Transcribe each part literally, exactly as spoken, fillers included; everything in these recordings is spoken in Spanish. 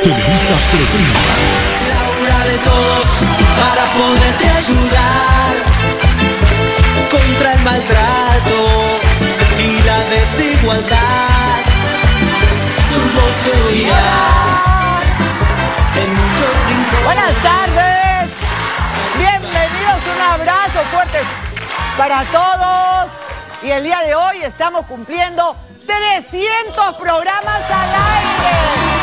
Televisa presenta la hora de todos para poderte ayudar contra el maltrato y la desigualdad. Su voz se oirá en muchos rincones. Buenas tardes, bienvenidos, un abrazo fuerte para todos. Y el día de hoy estamos cumpliendo trescientos programas al aire.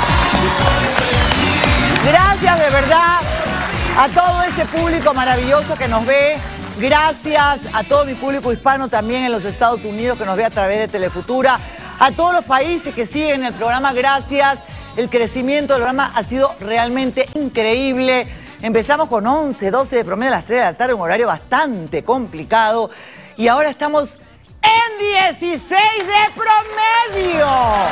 Gracias de verdad a todo ese público maravilloso que nos ve. Gracias a todo mi público hispano también en los Estados Unidos que nos ve a través de Telefutura. A todos los países que siguen el programa, gracias. El crecimiento del programa ha sido realmente increíble. Empezamos con once, doce de promedio a las tres de la tarde, un horario bastante complicado. Y ahora estamos en dieciséis de promedio.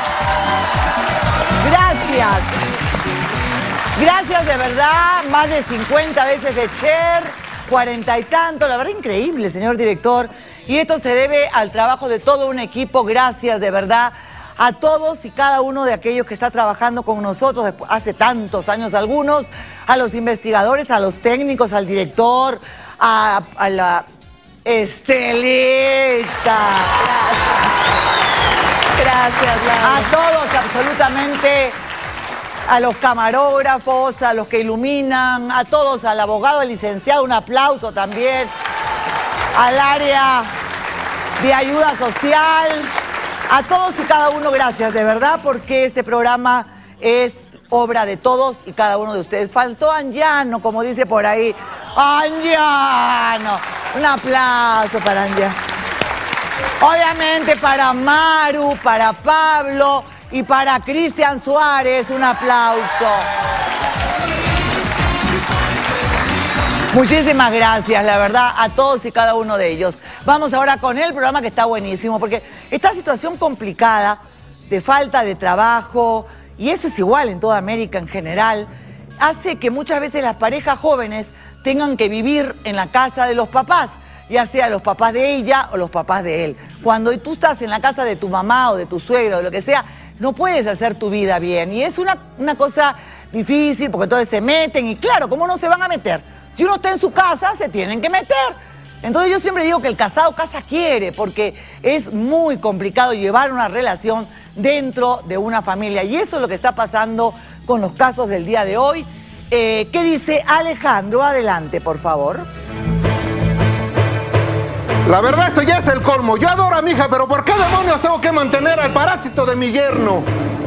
Gracias. Gracias de verdad, más de cincuenta veces de Cher, cuarenta y tanto, la verdad increíble, señor director. Y esto se debe al trabajo de todo un equipo, gracias de verdad a todos y cada uno de aquellos que está trabajando con nosotros hace tantos años algunos, a los investigadores, a los técnicos, al director, a, a la estelista. Gracias. Gracias, Laura. A todos absolutamente. A los camarógrafos, a los que iluminan, a todos, al abogado, al licenciado, un aplauso también, al área de ayuda social, a todos y cada uno, gracias de verdad, porque este programa es obra de todos y cada uno de ustedes. Faltó Angiano, como dice por ahí. ¡Angiano! Un aplauso para Angiano. Obviamente para Maru, para Pablo y para Cristian Suárez, un aplauso. Muchísimas gracias, la verdad, a todos y cada uno de ellos. Vamos ahora con el programa que está buenísimo, porque esta situación complicada de falta de trabajo, y eso es igual en toda América en general, hace que muchas veces las parejas jóvenes tengan que vivir en la casa de los papás, ya sea los papás de ella o los papás de él. Cuando tú estás en la casa de tu mamá o de tu suegro o de lo que sea, no puedes hacer tu vida bien. Y es una, una cosa difícil porque entonces se meten y claro, ¿cómo no se van a meter? Si uno está en su casa, se tienen que meter. Entonces yo siempre digo que el casado casa quiere porque es muy complicado llevar una relación dentro de una familia. Y eso es lo que está pasando con los casos del día de hoy. Eh, ¿Qué dice Alejandro? Adelante, por favor. La verdad, eso ya es el colmo. Yo adoro a mi hija, pero ¿por qué demonios tengo que mantener al parásito de mi yerno?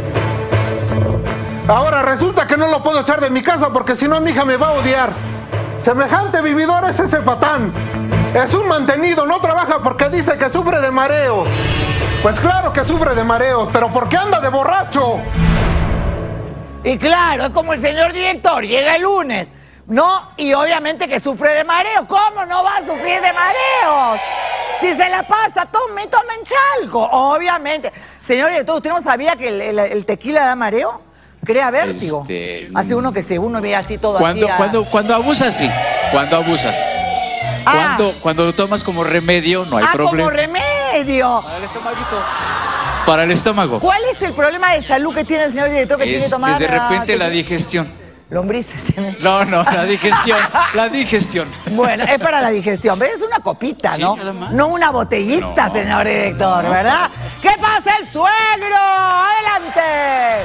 Ahora resulta que no lo puedo echar de mi casa porque si no mi hija me va a odiar. Semejante vividor es ese patán. Es un mantenido, no trabaja porque dice que sufre de mareos. Pues claro que sufre de mareos, pero ¿por qué anda de borracho? Y claro, es como el señor director, llega el lunes. No, y obviamente que sufre de mareo. ¿Cómo no va a sufrir de mareos? Si se la pasa, tome, tome en Chalco. Obviamente. Señor director, ¿usted no sabía que el, el, el tequila da mareo? Crea vértigo. Este... Hace uno que se uno ve así todo cuando, así. A... Cuando, cuando abusas, sí. Cuando abusas. Ah. Cuando, cuando lo tomas como remedio, no hay ah, problema. como remedio. Para el estomaguito. Para el estómago. ¿Cuál es el problema de salud que tiene el señor director que es, tiene que tomar? De repente la digestión. Lombrices tiene. No, no, la digestión, la digestión. Bueno, es para la digestión. ¿Ves? Es una copita, ¿no? Sí, nada más. No una botellita, no, señor director, no, ¿verdad? ¿Qué pasa el suegro? ¡Adelante!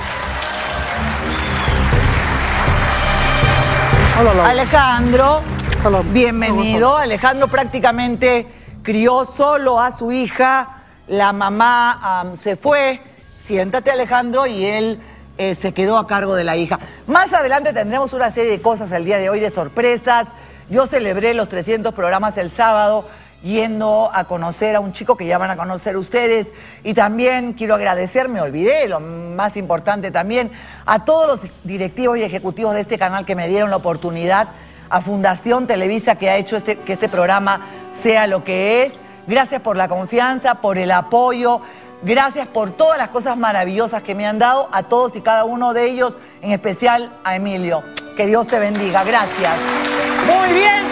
Hola, hola. Alejandro, hola. Bienvenido. Hola. Alejandro prácticamente crió solo a su hija. La mamá um, se fue. Siéntate, Alejandro, y él... Eh, se quedó a cargo de la hija. Más adelante tendremos una serie de cosas el día de hoy, de sorpresas. Yo celebré los trescientos programas el sábado yendo a conocer a un chico que ya van a conocer ustedes. Y también quiero agradecer, me olvidé, lo más importante también, a todos los directivos y ejecutivos de este canal que me dieron la oportunidad, a Fundación Televisa que ha hecho este, que este programa sea lo que es. Gracias por la confianza, por el apoyo. Gracias por todas las cosas maravillosas que me han dado, a todos y cada uno de ellos, en especial a Emilio. Que Dios te bendiga. Gracias. Muy bien.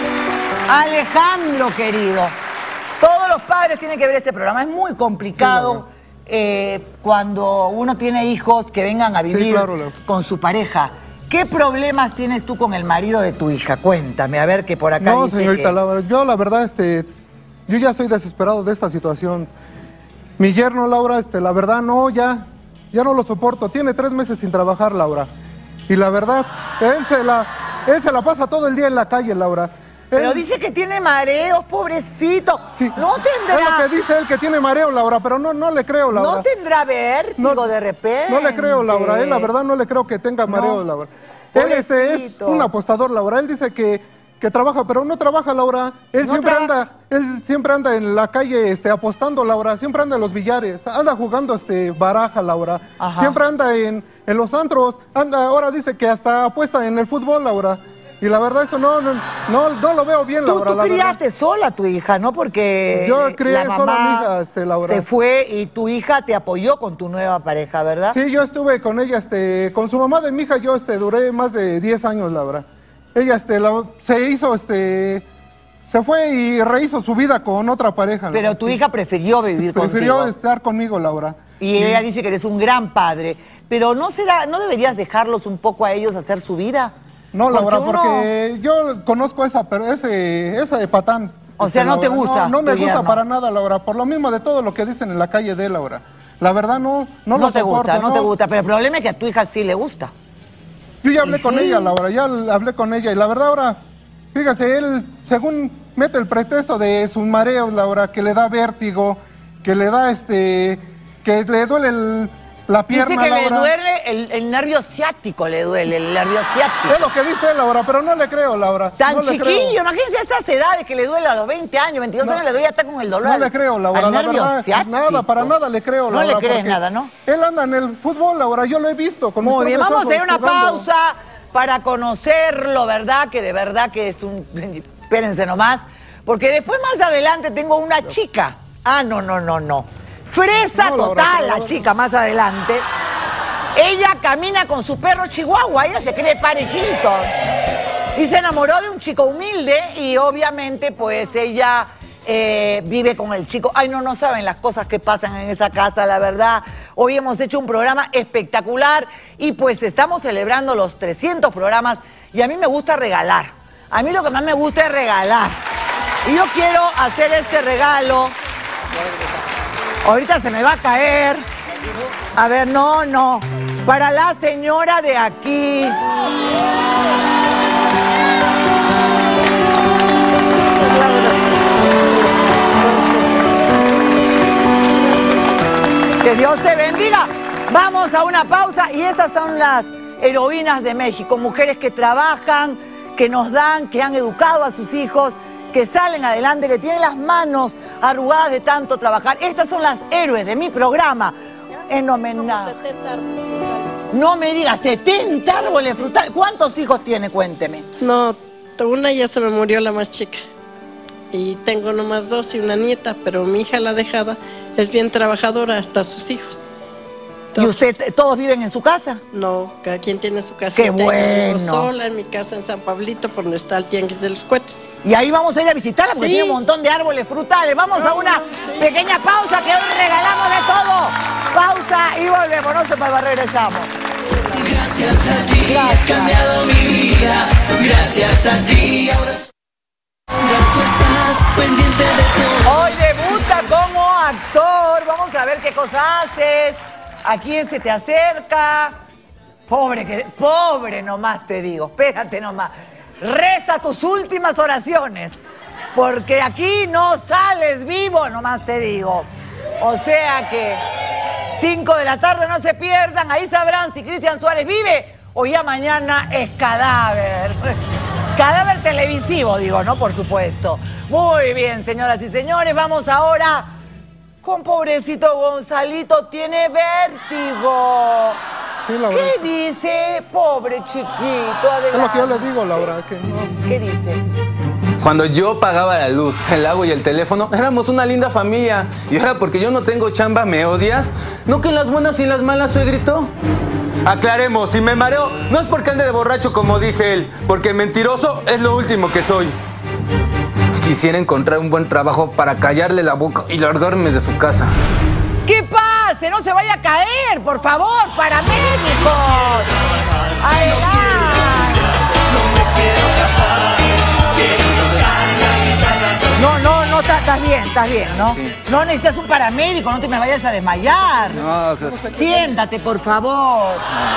Alejandro, querido. Todos los padres tienen que ver este programa. Es muy complicado. Sí, eh, cuando uno tiene hijos que vengan a vivir sí, claro, Laura. con su pareja. ¿Qué problemas tienes tú con el marido de tu hija? Cuéntame, a ver que por acá No, dice señorita que... Laura, yo la verdad, este, yo ya estoy desesperado de esta situación. Mi yerno, Laura, este, la verdad, no, ya, ya no lo soporto. Tiene tres meses sin trabajar, Laura. Y la verdad, él se la, él se la pasa todo el día en la calle, Laura. Pero Él, dice que tiene mareos, pobrecito. sí, No tendrá... Es lo que dice él, que tiene mareo, Laura, pero no, no le creo, Laura. No tendrá vértigo No, de repente. No le creo, Laura. Él, la verdad, no le creo que tenga mareo, No. Laura. Él este, es Pobrecito. un apostador, Laura. Él dice que, que trabaja, pero no trabaja, Laura. Él No siempre trabaja. anda, él siempre anda en la calle este, apostando, Laura. Siempre anda en los billares. Anda jugando este, baraja, Laura. Ajá. Siempre anda en, en los antros. Anda, ahora dice que hasta apuesta en el fútbol, Laura. Y la verdad, eso no, no, no, no lo veo bien, Tú, Laura. tú la criaste verdad. sola a tu hija, ¿no? Porque Yo crié la sola mamá a mi hija, este, Laura. se fue y tu hija te apoyó con tu nueva pareja, ¿verdad? Sí, yo estuve con ella, este, con su mamá de mi hija, yo este, duré más de diez años, Laura. Ella este, la- se hizo, este, se fue y rehizo su vida con otra pareja. Pero Laura. tu hija prefirió vivir Prefirió contigo. estar conmigo, Laura. Y ella dice que eres un gran padre. Pero ¿no será, no deberías dejarlos un poco a ellos hacer su vida? No, Laura, uno- porque yo conozco esa, pero ese, esa de patán. O sea, ¿no te Laura. gusta No, no me tu gusta yerno? para nada, Laura, por lo mismo de todo lo que dicen en la calle de él, Laura. La verdad, no, no, No, lo te soporto. gusta, no, te gusta. Pero el problema es que a tu hija sí le gusta. Yo ya hablé Y con sí. ella, Laura, ya hablé con ella. Y la verdad ahora, fíjese, él, según mete el pretexto de sus mareos, Laura, que le da vértigo, que le da este, que le duele el- la pierna, Dice que Laura. le duele el, el nervio ciático, le duele el nervio ciático. Es lo que dice él, Laura, pero no le creo, Laura. Tan no le chiquillo, creo. imagínense esas edades que le duele a los veinte años, veintidós No. años, le duele hasta con el dolor. No le creo, Laura, al la nervio verdad, ciático. nada, para nada le creo, No Laura. le crees porque nada, ¿no? Él anda en el fútbol, Laura, yo lo he visto con mis Muy bien, propios vamos a ir a ojos una jugando. pausa para conocerlo, ¿verdad? Que de verdad que es un... Espérense nomás, porque después más adelante tengo una chica. Ah, no, no, no, no. Fresa No, Laura, total pero- la chica más adelante. Ella camina con su perro chihuahua, ella se cree Paris Hilton. Y se enamoró de un chico humilde y obviamente pues ella eh, vive con el chico. Ay, no, no saben las cosas que pasan en esa casa, la verdad. Hoy hemos hecho un programa espectacular y pues estamos celebrando los trescientos programas y a mí me gusta regalar. A mí lo que más me gusta es regalar. Y yo quiero hacer este regalo. Ahorita se me va a caer. A ver, no, no. Para la señora de aquí. Que Dios te bendiga. Vamos a una pausa y estas son las heroínas de México, mujeres que trabajan, que nos dan, que han educado a sus hijos, que salen adelante, que tienen las manos arrugadas de tanto trabajar. Estas son las héroes de mi programa en homenaje. No me digas, setenta árboles frutales. ¿Cuántos hijos tiene? Cuénteme. No, una ya se me murió, la más chica. Y tengo nomás dos y una nieta, pero mi hija, la dejada, es bien trabajadora, hasta sus hijos. ¿Y Todos. usted, todos viven en su casa? No, cada quien tiene su casa. ¡Qué Yo vivo bueno! sola en mi casa en San Pablito, por donde está el tianguis de los cohetes. Y ahí vamos a ir a visitarla porque Sí. tiene un montón de árboles frutales. Vamos a una sí. pequeña pausa que hoy regalamos de todo. Pausa y volvemos. No sé para regresamos. Gracias a ti he cambiado mi vida. Gracias a ti ahora tú estás pendiente de todo. Hoy debuta como actor. Vamos a ver qué cosa haces. ¿A quién se te acerca? Pobre, que, pobre nomás te digo. Espérate nomás. Reza tus últimas oraciones. Porque aquí no sales vivo, nomás te digo. O sea que cinco de la tarde no se pierdan. Ahí sabrán si Cristian Suárez vive o ya mañana es cadáver. Cadáver televisivo, digo, ¿no? Por supuesto. Muy bien, señoras y señores. Vamos ahora con pobrecito Gonzalito. Tiene vértigo. Sí, Laura. ¿Qué dice? Pobre chiquito. Es lo que yo Adelante. le digo, Laura, que no. ¿Qué dice? Cuando yo pagaba la luz, el agua y el teléfono, éramos una linda familia. Y ahora porque yo no tengo chamba, ¿me odias? ¿No que en las buenas y en las malas, suegrito? Aclaremos, si me mareo, no es porque ande de borracho como dice él, porque mentiroso es lo último que soy. Quisiera encontrar un buen trabajo para callarle la boca y largarme de su casa. ¿Qué pase? No se vaya a caer, por favor, paramédicos. Adelante. No, no, no, estás bien, estás bien, ¿no? Sí. No necesitas un paramédico, no te me vayas a desmayar. No, que... Siéntate, por favor.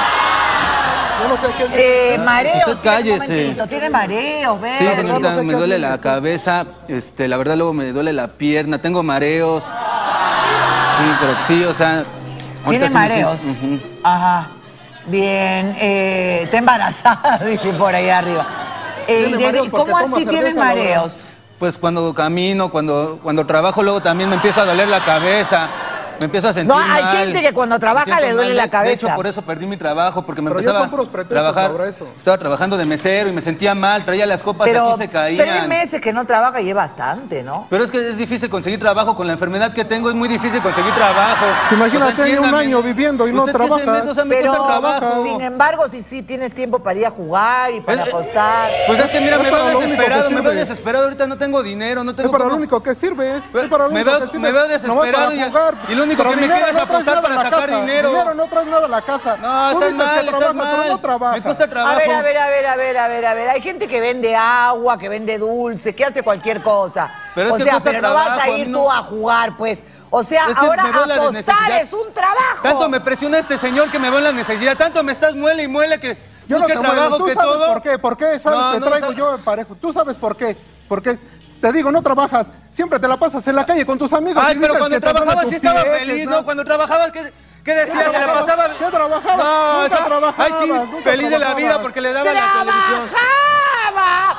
Yo no sé qué... Eh, mareos. Usted cállese. Tiene mareos, ¿ves? Sí, señorita, no sé me duele la cabeza, este, la verdad luego me duele la pierna, tengo mareos. Sí, pero sí, o sea... ¿Tiene mareos? Sí. Uh-huh. Ajá. Bien, eh, está embarazada, dije por ahí arriba. Eh, de, ¿Cómo así tienes mareos? Pues cuando camino, cuando, cuando trabajo, luego también me empieza a doler la cabeza. Me empiezo a sentir No, hay mal. gente que cuando trabaja le duele mal. la cabeza. De hecho, por eso perdí mi trabajo, porque me Pero empezaba ya son puros pretextos, trabajar. Laura, eso. Estaba trabajando de mesero y me sentía mal, traía las copas Pero y aquí se caían. tres meses que no trabaja y es bastante, ¿no? Pero es que es difícil conseguir trabajo. Con la enfermedad que tengo es muy difícil conseguir trabajo. Imagínate, o sea, un año viviendo y no trabajas. O sea, me Pero, cuesta trabajo. sin embargo, si sí tienes tiempo para ir a jugar y para eh, apostar. Pues es que mira, me veo desesperado, me veo sirve. desesperado. Ahorita no tengo dinero, no tengo Es para cómo... lo único que sirve, es, es para lo me único veo, que sirve. me veo desesperado y, y lo único pero que me queda es apostar para sacar dinero. Dinero, no traes nada a la casa. No, Tú estás dices mal, que estás trabajas, mal. pero no trabajas. Me cuesta trabajo. A ver, a ver, a ver, a ver, a ver, a ver. Hay gente que vende agua, que vende dulce, que hace cualquier cosa. Pero es o que sea, cuesta pero no vas a trabajo, ir no. tú a jugar, pues. O sea, Es que ahora me veo la apostar necesidad. es un trabajo. Tanto me presiona este señor que me veo en la necesidad. Tanto me estás muele y muele que Yo no busque te trabajo muero. ¿Tú que sabes todo. por qué? ¿Por qué? ¿Sabes? No, te no, traigo sabes. yo en parejo. ¿Tú sabes por qué? Porque te digo, no trabajas. Siempre te la pasas en la calle con tus amigos. Ay, y pero dices cuando que te duele trabajaba tu sí estaba pie, feliz, ¿no? ¿no? Cuando trabajaba, ¿qué, qué decía? Se la trabajabas? pasaba... ¿Qué trabajabas? No, Nunca o sea, trabajabas, ay, sí, nunca feliz de la vida trabajabas. porque le daba la televisión. ¡Trabajaba!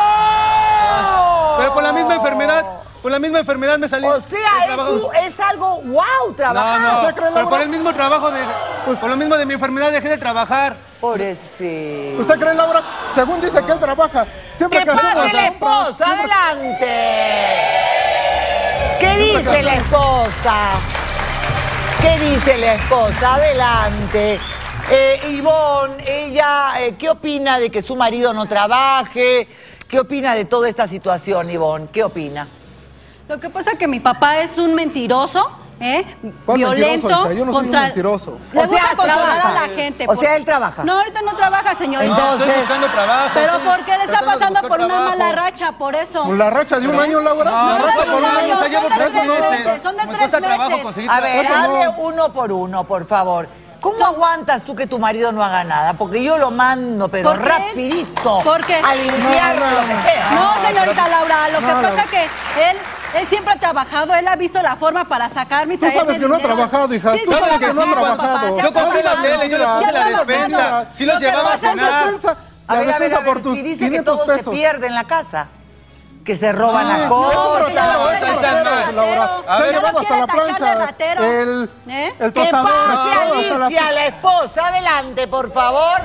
¡Oh! Pero por la misma enfermedad, por la misma enfermedad me salí. O sea, es, un- es algo wow trabajar. No, no, ¿Se cree, pero Laura? por el mismo trabajo, de, pues, por lo mismo de mi enfermedad dejé de trabajar. Pobrecito. ¿Usted cree, Laura? Según dice que él trabaja. Siempre ¡Que que hacemos pase la compras, esposa! siempre- ¡Adelante! ¿Qué dice la esposa? ¿Qué dice la esposa? Adelante. Eh, Ivonne, ella, eh, ¿qué opina de que su marido no trabaje? ¿Qué opina de toda esta situación, Ivonne? ¿Qué opina? Lo que pasa es que mi papá es un mentiroso, ¿eh? ¿Cuál Violento. mentiroso, hija? Yo no soy un contra- mentiroso. Le O gusta sea, controlar trabaja. a la gente. O por- sea, él trabaja. No, ahorita no trabaja, señorita. No, Entonces- estoy buscando trabajo. Pero estoy porque él está tratando de pasando buscar por una trabajo. mala racha, por eso. ¿La racha de un año, Laura? No, ¿La no, racha no, por un no, año? o sea, llevo Son de tres tres meses. meses, son de Me tres cuesta trabajo meses. conseguir A trabajo. ver, Eso no. hable uno por uno, por favor. ¿Cómo aguantas tú que tu marido no haga nada? Porque yo lo mando, pero ¿Por qué? rapidito. ¿Por qué? Al infierno, No, no, lo que sea. No, señorita Laura, lo que No, pasa no. es que él, él siempre ha trabajado, él ha visto la forma para sacarme y Tú traerme sabes que no ha dinero. trabajado, hija. Sí, Tú sí, sabes ha que sí, trabajado, papá. papá, sí ha Yo compré la trabajado. tele, yo le Sí ha puse la trabajado. despensa. Sí los Lo que llevaba a pasa es que- cenar. Despensa, A la ver, a ver, despensa a ver, por tus si dice que quinientos todo se pesos. pierde en la casa. Que se roban Sí, las no, cosas. pero señora, claro, no es me está tache de mal, Laura. ratero. Se ha Ya llevado no hasta quiere la tachar de plancha, ratero. el, ¿Eh? el Que tostador. pase todo, hasta la- Alicia, la esposa. Adelante, por favor.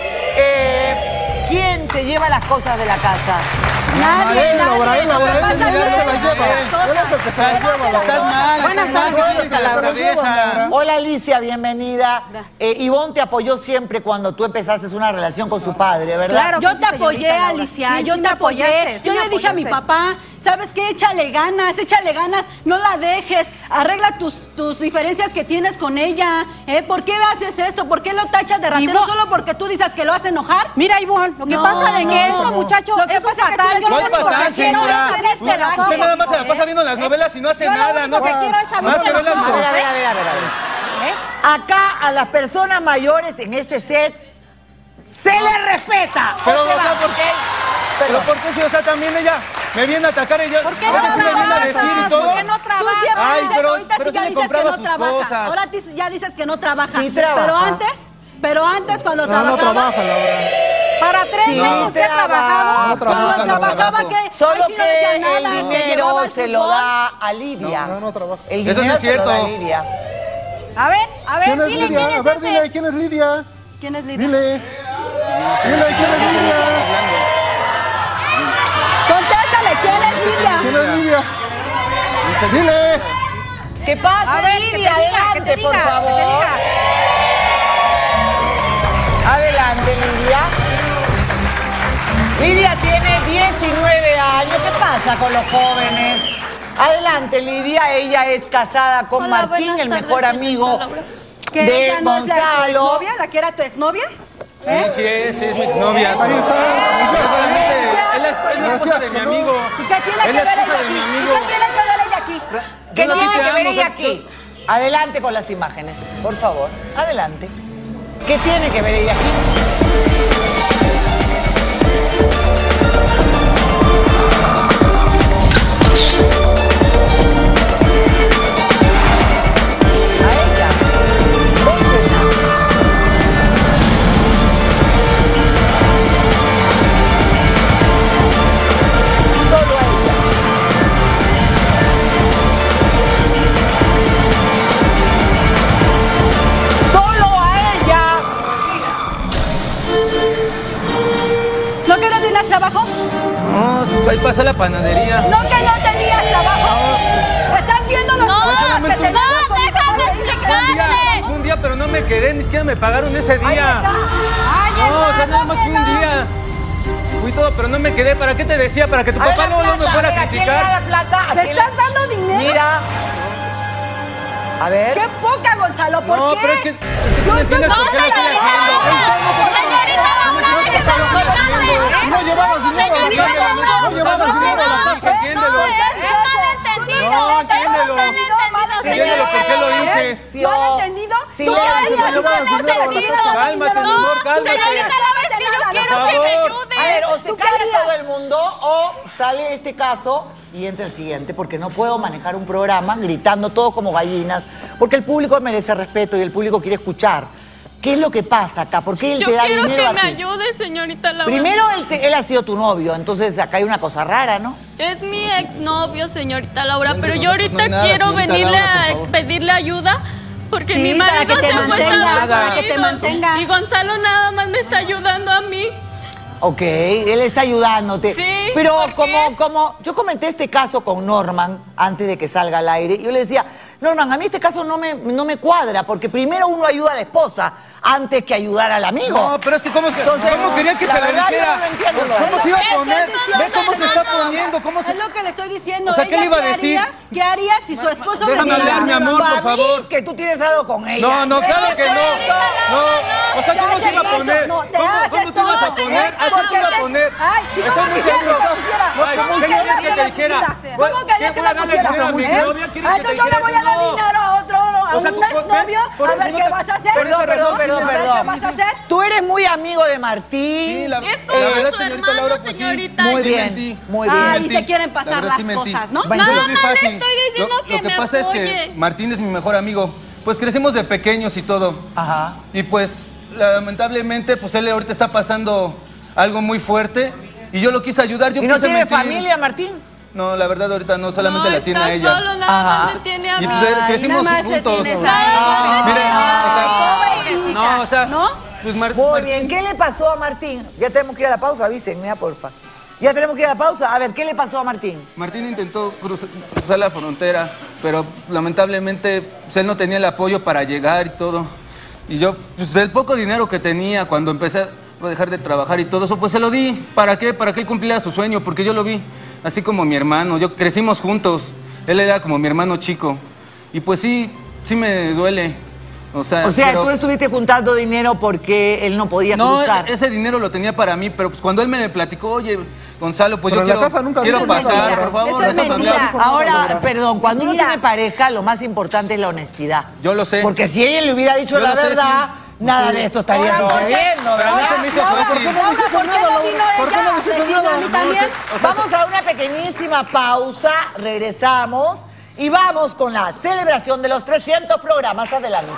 Eh, ¿Quién se lleva las cosas de la casa? Nadie, Él, Laura, nadie. él, Lo que Laura, pasa él, es él que se la él lleva. hace las Él es el que se la cosas. lleva, Él hace las Estás cosas. mal, Buenas estás mal, tardes, quítate de la Laura. cabeza. Hola Alicia, bienvenida. Eh, Ivonne te apoyó siempre cuando tú empezaste una relación con su padre, ¿verdad? Claro. Yo que te sí, apoyé, señorita Laura. Alicia, Sí, yo sí te me apoyé. apoyaste, sí Yo me le dije a mi apoyaste. papá, ¿sabes qué? Échale ganas, échale ganas, no la dejes, arregla tus, tus diferencias que tienes con ella. ¿eh? ¿Por qué haces esto? ¿Por qué lo tachas de ratero Ivonne- solo porque tú dices que lo hacen enojar? Mira, Ivonne, lo que No, pasa de no, que no. este muchacho Lo que es un pasa es que tú patán. ya Yo ¿Cuál lo único patán, que quiero señora? es abrirte los Usted ojos, nada más se la hijo, pasa ¿eh? viendo las novelas y no hace Yo lo nada. único No que hace- quiero es más abrirte que ver los las A ojos. ver, a novelas. ver, a ver, a ver, a ver. ¿Eh? Acá a las personas mayores en este set se les respeta. Pero, ¿O qué o sea, va? ¿por qué? Pero ¿por qué si, o sea, también ella me viene a atacar y yo, ¿Por qué a no veces sí me viene a decir y trabajas? todo? ¿Por qué no Tú trabajas? siempre Ay, dices, pero- ahorita pero sí sí ya le dices que compraba no sus trabaja. cosas. Ahora ti- ya dices que no trabaja. Sí trabaja. Pero antes, pero antes cuando No, no trabajaba... trabaja, Laura. Para tres Sí, meses que ha trabaja. trabajado. No trabaja, Cuando no trabajaba trabaja. que... Solo ay, sí no decía que nada, el que dinero llevaba el se lo fútbol. da a Lidia. No, no trabaja. El Eso no dinero es se lo da a cierto. Lidia. A ver, a ver, ¿Quién es dile Lidia? quién A es ver, ese. dile, ¿quién es Lidia? ¿Quién es Lidia? Dile. Dile, ¿quién es Lidia? Contéstale, ¿quién es Lidia? ¿Quién es Lidia? Dile. ¿Qué pasa, A ver, que te Lidia? diga, que Adelante, te diga, por que te favor. diga. Adelante, Lidia. Lidia tiene diecinueve años. ¿Qué pasa con los jóvenes? Adelante, Lidia. Ella es casada con Hola, Martín, buenas el tardes, mejor amigo ¿Que de ella no es la tu Gonzalo. exnovia? ¿La que era tu exnovia? Sí, sí es, sí es mi exnovia. Ahí está. Solamente, él es, es la esposa de mi amigo. ¿Y qué tiene que Es ver la ella esposa de aquí? mi ¿Y amigo. qué tiene que ver ella aquí? ¿Qué Yo tiene te que ver amo, ella o sea, aquí? Adelante con las imágenes, por favor. Adelante. ¿Qué tiene que ver ella aquí? A ella. Escúchenla. Solo a ella. Solo a ella. ¿No que no tienes trabajo? No, ahí pasa la panadería. ¿No que no tenías trabajo? ¿Estás viendo los No, trabajos que solamente- tenías no, con mi déjame papá? Fue un día, explicarte. fue un día, pero no me quedé, ni siquiera me pagaron ese Ahí día. está. Ay, No, o sea, nada hermano, más que fue un no. día. Fui todo, pero no me quedé. ¿Para qué te decía? ¿Para que tu A ver papá la luego no me plata, fuera a ver, a ¿a quién le da criticar? la plata? ¿A ¿Le quién le- estás dando dinero? Mira. A ver. ¡Qué poca, Gonzalo! ¿Por No, qué? pero es que, es que tú Yo no entiendes estoy- por qué lo estoy Señorita haciendo. Laura, señorita Laura, déjeme explicarle. No llevabas dinero a la Señorita casa. Laura, No llevabas dinero a la casa. No, entiéndelo. No, es un malentendido. No, entiéndelo. Es un malentendido, Entiéndelo, ¿por qué lo hice? ¿No han entendido? Sí, ¿Tú le- qué le- harías? le- ¿Tú qué le- harías? le- ¿Dinero? Cálmate, mi ¿Dinero? amor, cálmate. Señorita Laura, es que yo Por quiero que favor. me A ayude. ver, o se ¿Tú qué calla harías? todo el mundo o sale este caso y entra el siguiente, porque no puedo manejar un programa gritando todo como gallinas, porque el público merece respeto y el público quiere escuchar. ¿Qué es lo que pasa acá? ¿Por qué él Yo te da quiero dinero que a me ti? ayude, señorita Laura. Primero, él, te- él ha sido tu novio, entonces acá hay una cosa rara, ¿no? Es mi exnovio, señorita Laura, pero yo no ahorita hay nada, quiero señorita venirle Laura, por a favor. pedirle ayuda porque Sí, mi para marido que te se fue a mantenga, Estados para que te Unidos. mantenga. Y Gonzalo nada más me está ayudando a mí. Ok, él está ayudándote. Sí, pero porque como, es- como yo comenté este caso con Norman antes de que salga al aire, yo le decía, Norman, a mí este caso no me, no me cuadra, porque primero uno ayuda a la esposa antes que ayudar al amigo. No, pero es que ¿cómo, es que- Entonces, ¿cómo quería que la se le verdad, yo dijera? no lo entiendo, la ¿Cómo verdad. se iba Es a que poner? estamos Ve cómo se está hablando. poniendo, cómo se... Es lo que le estoy diciendo. O sea, ¿qué ¿Ella le iba a qué decir? haría? ¿Qué haría si su esposo me Déjame diera hablar, mi dinero? amor, por A mí, favor. que tú tienes algo con ella. No, no, claro que no. No, o sea, Te ¿cómo se hace iba a eso, poner? no, te ¿Cómo, hace cómo te ibas a todo, poner? ¿eh? ¿Así te iba a poner? Ay, ¿y Estoy cómo muy quieres serio. que lo pusiera? Ay, ¿Cómo ¿qué querías querías que que te lo dijera? pusiera? ¿Cómo ¿Qué querías que voy a lo darle pusiera? dinero a mi ¿Eh? exnovia? ¿Quieres Ah, que te entonces yo le dijera voy a eso? dar No. dinero a otro, a O sea, un ¿por- por- exnovio, por a eso ver no qué te- vas a hacer. por esa Perdón, perdón, razón, perdón, A ver perdón. qué vas a hacer. Tú eres muy amigo de Martín. Sí, la, Es la todo verdad, su señorita hermano, Laura, pues sí. señorita. Muy Sí bien, mentí. muy Ah, bien. y mentí. se quieren pasar La verdad, las sí mentí. cosas, ¿no? Bueno, Yo Nada lo vi más le fácil. estoy diciendo Lo- que Lo que me pasa es apoye. que Martín es mi mejor amigo. Pues crecimos de pequeños y todo. Ajá. Y pues, lamentablemente, pues él ahorita está pasando algo muy fuerte. Y yo lo quise ayudar, yo ¿Y no quise tiene mentir. familia, Martín? No, la verdad ahorita no, solamente No, la tiene está a ella. solo, nada Ajá. más le tiene a Y mí. pues Ay, crecimos nada más le juntos. tienes a- Miren, Ay, o sea, pobrecita. no, o sea, ¿No? pues Mar- Muy Martín- bien, ¿qué le pasó a Martín? Ya tenemos que ir a la pausa, avísenme, ah, porfa. Ya tenemos que ir a la pausa. A ver, ¿qué le pasó a Martín? Martín intentó cruz- cruzar la frontera, pero lamentablemente pues, él no tenía el apoyo para llegar y todo. Y yo, pues del poco dinero que tenía cuando empecé a dejar de trabajar y todo eso, pues se lo di. ¿Para qué? Para que él cumpliera su sueño, porque yo lo vi así como mi hermano. Yo crecimos juntos. Él era como mi hermano chico. Y pues sí, sí me duele. O sea, O sea, pero- tú estuviste juntando dinero porque él no podía No, cruzar. ese dinero lo tenía para mí, pero pues cuando él me platicó, oye, Gonzalo, pues Pero yo en la quiero, casa nunca quiero dijo nada, pasar, ¿verdad? por favor, Eso es déjame mentira. hablar. Ahora, perdón, cuando uno Mira. tiene pareja, lo más importante es la honestidad. Yo lo sé. Porque si ella le hubiera dicho Yo la lo sé, verdad, sí. nada Sí. de esto estaría Ahora, ¿por qué? sucediendo, Pero a mí ¿verdad? se me hizo Laura, fácil. ¿por qué no dijiste ¿por qué nada, no Laura? vino ¿Por qué no ella? dijiste Decime nada? a mí No, también. te- o sea, Vamos a una pequeñísima pausa, regresamos y vamos con la celebración de los trescientos programas. Adelante.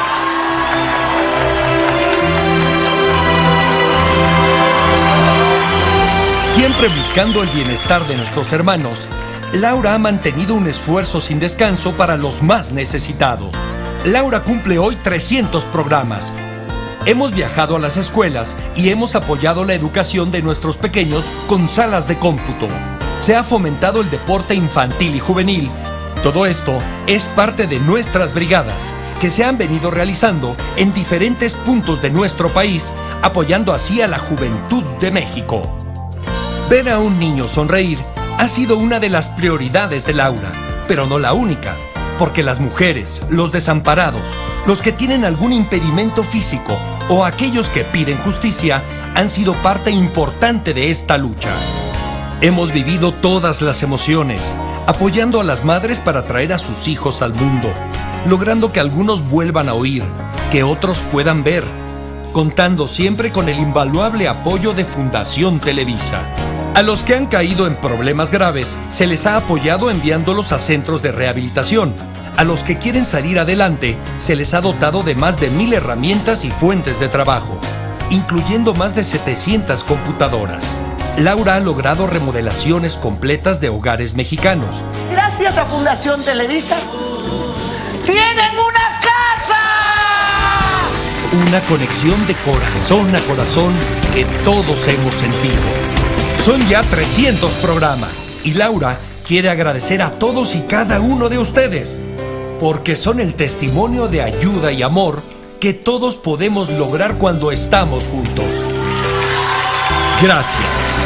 Siempre buscando el bienestar de nuestros hermanos, Laura ha mantenido un esfuerzo sin descanso para los más necesitados. Laura cumple hoy trescientos programas. Hemos viajado a las escuelas y hemos apoyado la educación de nuestros pequeños con salas de cómputo. Se ha fomentado el deporte infantil y juvenil. Todo esto es parte de nuestras brigadas, que se han venido realizando en diferentes puntos de nuestro país, apoyando así a la juventud de México. Ver a un niño sonreír ha sido una de las prioridades de Laura, pero no la única, porque las mujeres, los desamparados, los que tienen algún impedimento físico o aquellos que piden justicia han sido parte importante de esta lucha. Hemos vivido todas las emociones, apoyando a las madres para traer a sus hijos al mundo, logrando que algunos vuelvan a oír, que otros puedan ver, contando siempre con el invaluable apoyo de Fundación Televisa. A los que han caído en problemas graves, se les ha apoyado enviándolos a centros de rehabilitación. A los que quieren salir adelante, se les ha dotado de más de mil herramientas y fuentes de trabajo, incluyendo más de setecientas computadoras. Laura ha logrado remodelaciones completas de hogares mexicanos. Gracias a Fundación Televisa, ¡tienen una casa! Una conexión de corazón a corazón que todos hemos sentido. Son ya trescientos programas y Laura quiere agradecer a todos y cada uno de ustedes, porque son el testimonio de ayuda y amor que todos podemos lograr cuando estamos juntos. Gracias.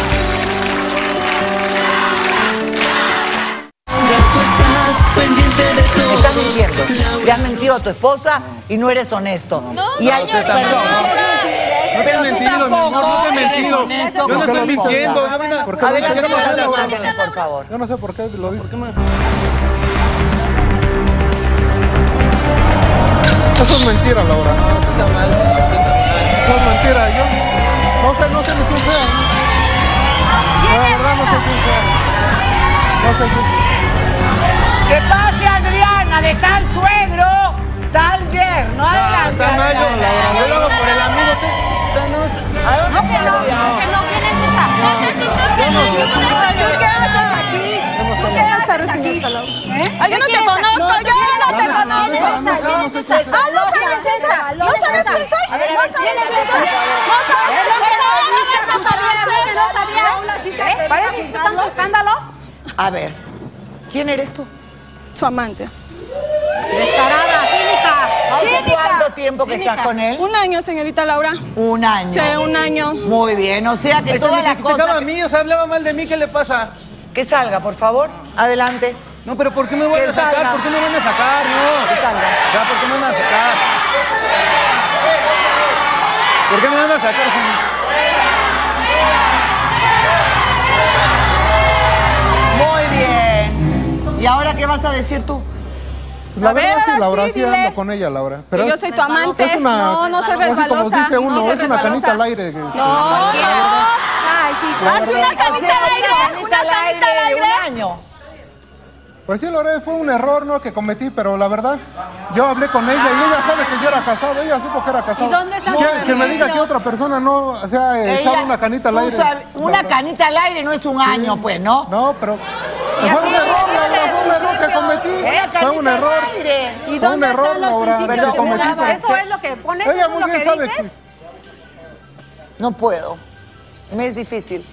Me estás mintiendo. Le has mentido a tu esposa y no eres honesto. No, y no, hay, usted perdón. No te he mentido, mi amor, no te he mentido. Yo no estoy mintiendo. Yo no- ¿Por qué A lo ver, dice? Yo no adelante, sé, Laura. adelante, por favor. Yo no sé por qué lo dice. Eso es mentira, Laura. Eso es mentira. Yo no sé, no sé ni quién sea. La verdad no sé quién sea. No sé quién sea. Que pase Adriana de tal suegro, tal yerno. Adelante. Está mal, yo, Adriana. yo lo hago por el amigo. O sea, no está... ¿A dónde No, está pero Adriana? que no, ¿quién es esa? Necesito que me ayudes. ¿Tú qué haces aquí? ¿Tú qué haces aquí? ¿Eh? Ay, yo no te conozco, yo no te conozco. ¿Quién es esta? ¿Quién es esta? Ah, no sabes esa. ¿No sabes quién soy? A ver, a ¿No ver, sabes ¿quién es quién soy? esta? ¿No sabes Por lo que favor, no no me sabía? ¿Lo que no sabía? ¿Eh? ¿Para eso hizo tanto escándalo? A ver, ¿quién eres tú? Su amante. Descarada, cínica. ¿Hace cuánto tiempo que estás con él? Un año, señorita Laura. Un año. Sí, un año. Muy bien, o sea que Este todas me las criticaba cosas... a mí, o sea, hablaba mal de mí, ¿qué le pasa? Que salga, por favor. Adelante. No, pero ¿por qué me van Que a sacar? salga. ¿Por qué me van a sacar? No. Que salga. Ya, ¿por qué me van a sacar? ¿Por qué me van a sacar? Muy bien. ¿Y ahora qué vas a decir tú? La A ver, verdad sí, ahora Laura, sí, sí dile. ando con ella, Laura. Pero Que yo es, soy tu amante. es una... No, no soy así resbalosa. como dice uno, no soy es una resbalosa. canita al aire. que- No, no. Ay, sí. La Haz verdad. una canita al aire. Canita Una al canita al aire de aire. un año. Pues sí, Laura, fue un error, ¿no?, que cometí, pero la verdad, yo hablé con ella y ella sabe que yo era casado, ella supo que era casado. ¿Y dónde están que, tus que me diga niños? que otra persona no, o sea, Ella- echaba una canita al tú aire. sabes, una Laura. canita al aire no es un año, pues, ¿no? No, pero Y fue así un error, lo Laura, hiciste fue un error que cometí. Era Fue un canita al error. aire. ¿Y Fue un dónde error, están los Laura, principios que que cometí. me dabas? pero- Eso es lo que pones, Ella eso muy es lo bien que sabe dices. que... No puedo. Me es difícil.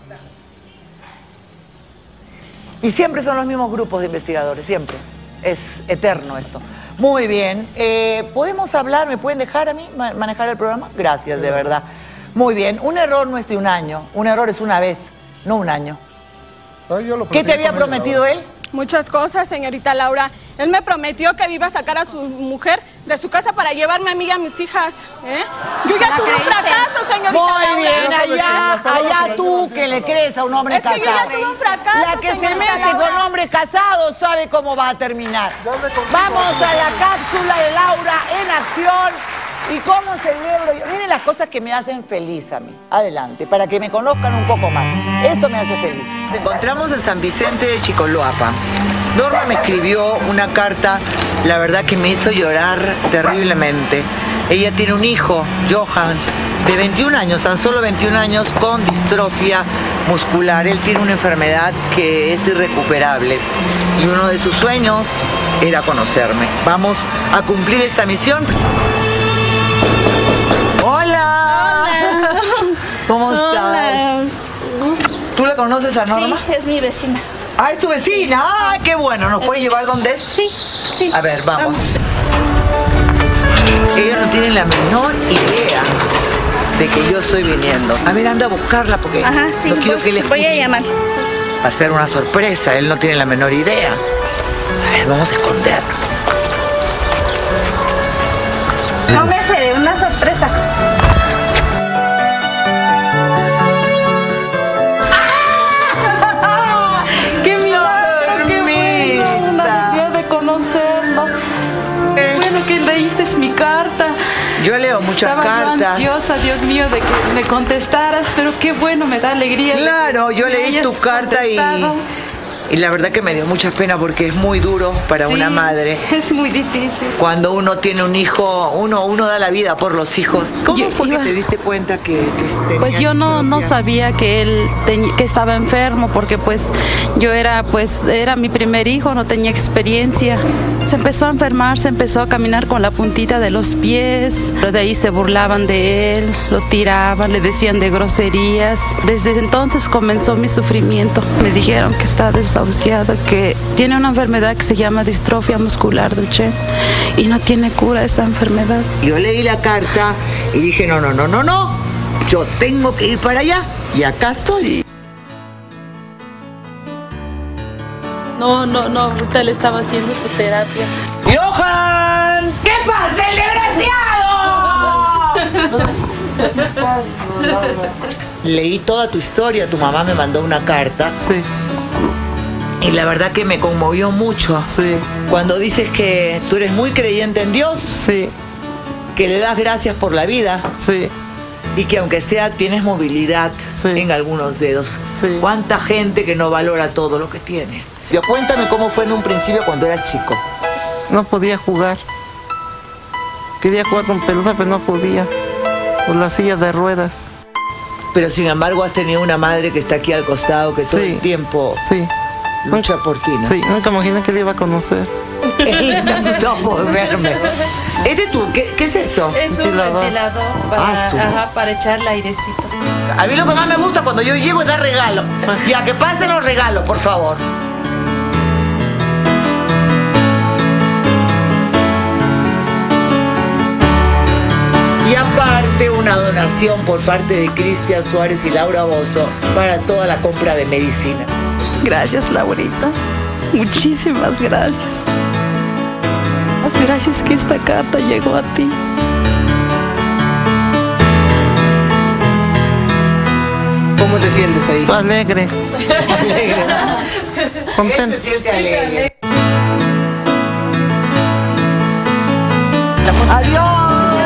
Y siempre son los mismos grupos de investigadores, siempre. Es eterno esto. Muy bien. Eh, ¿Podemos hablar? ¿Me pueden dejar a mí ma- manejar el programa? Gracias, de verdad. Muy bien. Un error no es de un año. Un error es una vez, no un año. Ay, yo lo ¿Qué te platiqué había con ella, prometido Laura. él? Muchas cosas, señorita Laura. Él me prometió que iba a sacar a su mujer de su casa para llevarme a mí y a mis hijas. ¿Eh? Yo ya ¿La tuve un creíste? fracaso, señorita Muy Laura. bien, Ya sabe que allá, hasta ahora allá se la tú llevo que le bien, crees a un hombre Es que casado. yo ya tuve un fracaso, La que se señorita mete Laura. con hombres casados sabe cómo va a terminar. Ya hablé contigo, Vamos Laura. a la cápsula de Laura en acción. ¿Y cómo celebro yo? Miren las cosas que me hacen feliz a mí. Adelante, para que me conozcan un poco más. Esto me hace feliz. Nos encontramos en San Vicente de Chicoloapa. Norma me escribió una carta, la verdad que me hizo llorar terriblemente. Ella tiene un hijo, Johan, de veintiún años, tan solo veintiún años, con distrofia muscular. Él tiene una enfermedad que es irrecuperable y uno de sus sueños era conocerme. Vamos a cumplir esta misión. Hola. Hola. ¿Cómo estás? ¿Tú la conoces a Norma? Sí, es mi vecina. Ah, es tu vecina. Ah, qué bueno. ¿Nos puedes llevar dónde es? Sí, sí. A ver, vamos. Ellos no tienen la menor idea de que yo estoy viniendo. A ver, anda a buscarla porque Ajá, sí. no quiero voy, que le voy a escuche. llamar. Va a ser una sorpresa, él no tiene la menor idea. A ver, vamos a esconderlo. No me sé, una sorpresa. ¡Ah! ¡Qué milagro! ¡Qué bueno! Una alegría de conocerlo. Eh. Bueno, que leíste mi carta. Yo leo muchas Estaba cartas. Estaba ansiosa, Dios mío, de que me contestaras, pero qué bueno, me da alegría. Claro, yo leí tu carta y, y la verdad que me dio mucha pena porque es muy duro para sí, una madre. Es muy difícil. Cuando uno tiene un hijo, uno, uno da la vida por los hijos. ¿Cómo yo, fue iba... que te diste cuenta que, que Pues yo no, no sabía que él te, que estaba enfermo porque pues yo era, pues, era mi primer hijo, no tenía experiencia. Se empezó a enfermar, se empezó a caminar con la puntita de los pies. Pero de ahí se burlaban de él, lo tiraban, le decían de groserías. Desde entonces comenzó mi sufrimiento. Me dijeron que está desahuciado, que tiene una enfermedad que se llama distrofia muscular Duchenne y no tiene cura esa enfermedad. Yo leí la carta y dije, no, no, no, no, no. Yo tengo que ir para allá y acá estoy. Sí. No, no, no, ahorita le estaba haciendo su terapia. ¡Johan! ¿Qué pasa, el desgraciado? Leí toda tu historia, tu mamá me mandó una carta. Sí. Y la verdad que me conmovió mucho. Sí. Cuando dices que tú eres muy creyente en Dios. Sí. Que le das gracias por la vida. Sí. Y que aunque sea tienes movilidad sí. en algunos dedos. Sí. ¿Cuánta gente que no valora todo lo que tiene? Yo, cuéntame cómo fue en un principio cuando eras chico. No podía jugar. Quería jugar con pelota, pero no podía. Por la silla de ruedas. Pero sin embargo has tenido una madre que está aquí al costado, que todo sí. el tiempo sí. lucha por ti, ¿no? Sí, nunca imaginé que le iba a conocer. Él está asustado por verme. ¿Este tú? ¿Qué, ¿Qué es esto? Es un ventilador, ventilador para, ah, ajá, para echarle airecito. A mí lo que más me gusta cuando yo llego es dar regalo. Ya que pasen los regalos, por favor. Y aparte una donación por parte de Cristian Suárez y Laura Bozo para toda la compra de medicina. Gracias, Laurita. Muchísimas gracias. Gracias que esta carta llegó a ti. ¿Cómo te sientes ahí? Alegre. Alegre. Contento. Se siente alegre. Adiós.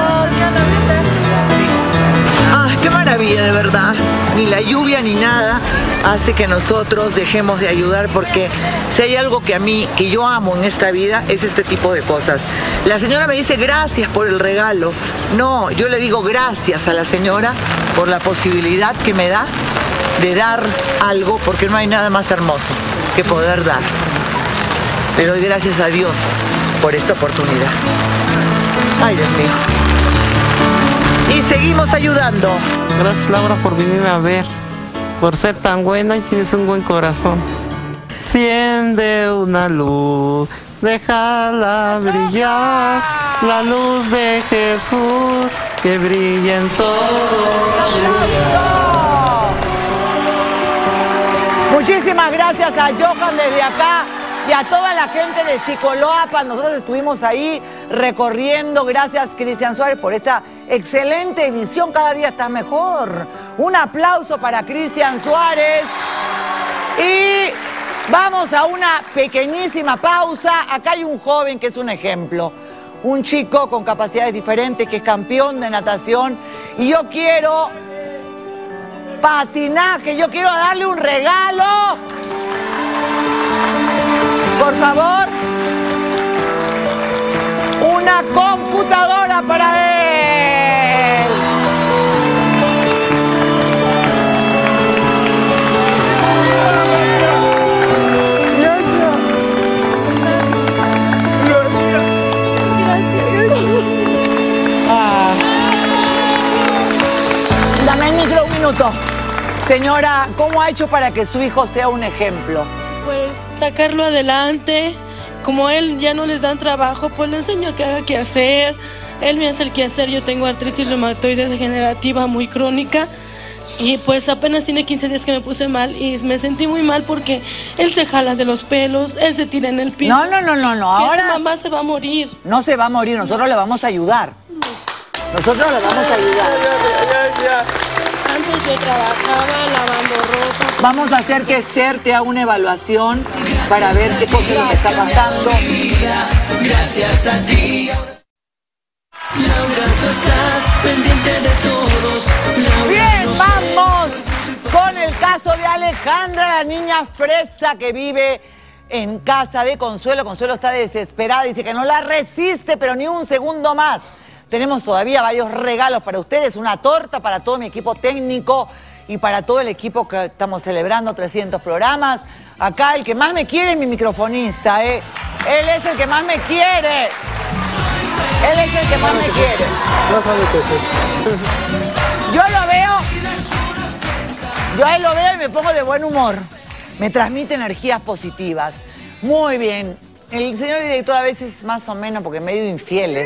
Ah, qué maravilla, de verdad. Ni la lluvia ni nada hace que nosotros dejemos de ayudar, porque si hay algo que a mí, que yo amo en esta vida, es este tipo de cosas. La señora me dice gracias por el regalo. No, yo le digo gracias a la señora por la posibilidad que me da de dar algo, porque no hay nada más hermoso que poder dar. Le doy gracias a Dios por esta oportunidad. Ay, Dios mío. Y seguimos ayudando. Gracias, Laura, por venirme a ver, por ser tan buena y tienes un buen corazón. Enciende una luz, déjala brillar, la luz de Jesús que brilla en todo lugar. Muchísimas gracias a Johan desde acá y a toda la gente de Chicoloapan. Nosotros estuvimos ahí recorriendo. Gracias, Cristian Suárez, por esta excelente edición. Cada día está mejor. Un aplauso para Cristian Suárez. Y vamos a una pequeñísima pausa. Acá hay un joven que es un ejemplo. Un chico con capacidades diferentes que es campeón de natación. Y yo quiero patinaje. Yo quiero darle un regalo. Por favor. Una computadora para él. Ah. Dame el micro un minuto. Señora, ¿cómo ha hecho para que su hijo sea un ejemplo? Pues sacarlo adelante. Como él ya no les dan trabajo, pues le enseño que haga qué hacer. Él me hace el qué hacer. Yo tengo artritis reumatoide degenerativa muy crónica Y pues apenas tiene quince días que me puse mal y me sentí muy mal porque él se jala de los pelos, él se tira en el piso. No, no, no, no, no. Que Ahora su mamá se va a morir. No se va a morir, nosotros le vamos a ayudar. Nosotros le vamos a ayudar. Antes yo trabajaba lavando ropa. Vamos a hacer que Esther te haga una evaluación para ver qué cosa le está pasando. Gracias a ti. Laura, tú estás pendiente de todos. Laura, Bien, no vamos con el caso de Alejandra, la niña fresa que vive en casa de Consuelo. Consuelo está desesperada, dice que no la resiste, pero ni un segundo más. Tenemos todavía varios regalos para ustedes, una torta para todo mi equipo técnico y para todo el equipo que estamos celebrando trescientos programas. Acá el que más me quiere es mi microfonista, ¿eh? Él es el que más me quiere. Él es el que más me quiere. Yo lo veo, yo a él lo veo y me pongo de buen humor. Me transmite energías positivas. Muy bien. El señor director a veces más o menos porque medio infieles.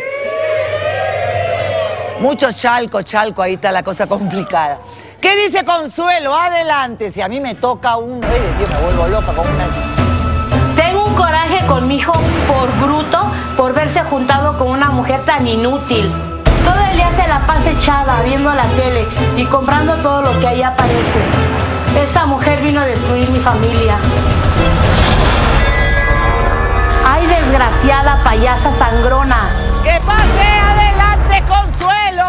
Mucho chalco, chalco, ahí está la cosa complicada. ¿Qué dice Consuelo? Adelante. Si a mí me toca un... Ay, Dios, me vuelvo loca con una... Tengo un coraje con mi hijo por bruto, por verse juntado con una mujer tan inútil. Todo el día se la pasa echada, viendo la tele y comprando todo lo que ahí aparece. Esa mujer vino a destruir mi familia. ¡Ay, desgraciada payasa sangrona! ¡Que pase! ¡Adelante, Consuelo!